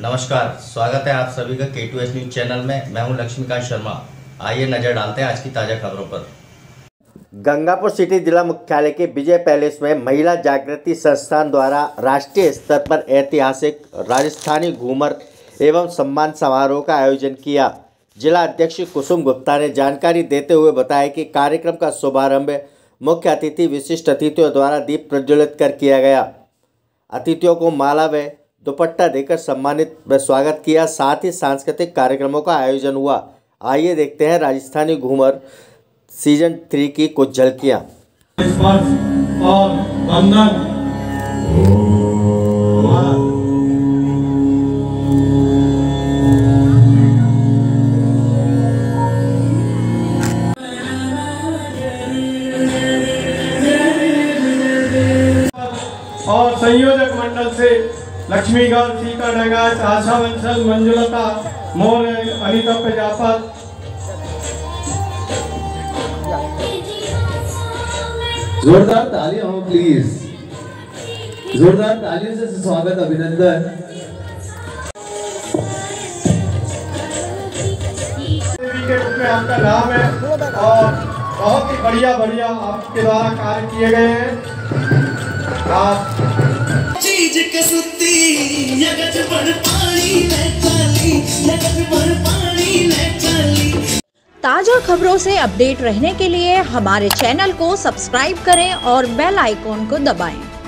नमस्कार, स्वागत है आप सभी का K2S न्यूज चैनल में। मैं हूं लक्ष्मीकांत शर्मा। आइए नजर डालते हैं आज की ताज़ा खबरों पर। गंगापुर सिटी जिला मुख्यालय के विजय पैलेस में महिला जागृति संस्थान द्वारा राष्ट्रीय स्तर पर ऐतिहासिक राजस्थानी घूमर एवं सम्मान समारोह का आयोजन किया। जिला अध्यक्ष कुसुम गुप्ता ने जानकारी देते हुए बताया कि कार्यक्रम का शुभारंभ मुख्य अतिथि विशिष्ट अतिथियों द्वारा दीप प्रज्वलित कर किया गया। अतिथियों को माला व दुपट्टा देकर सम्मानित व स्वागत किया। साथ ही सांस्कृतिक कार्यक्रमों का आयोजन हुआ। आइए देखते हैं राजस्थानी घूमर सीजन 3 की कुछ झलकियां। और संयोजक मंडल से लक्ष्मीगढ़, सीता नगाज, आशा बंसल, मंजुलता मोर, अनिता प्रजापत। जोरदार तालियां हो प्लीज, जोरदार तालियों से स्वागत, अभिनंदन। के रूप में आपका नाम है और बहुत ही बढ़िया बढ़िया आपके द्वारा कार्य किए गए हैं। चीज कसुती लगत पर पानी में चली, लगत पर पानी में चली। ताजा खबरों से अपडेट रहने के लिए हमारे चैनल को सब्सक्राइब करें और बेल आइकॉन को दबाएं।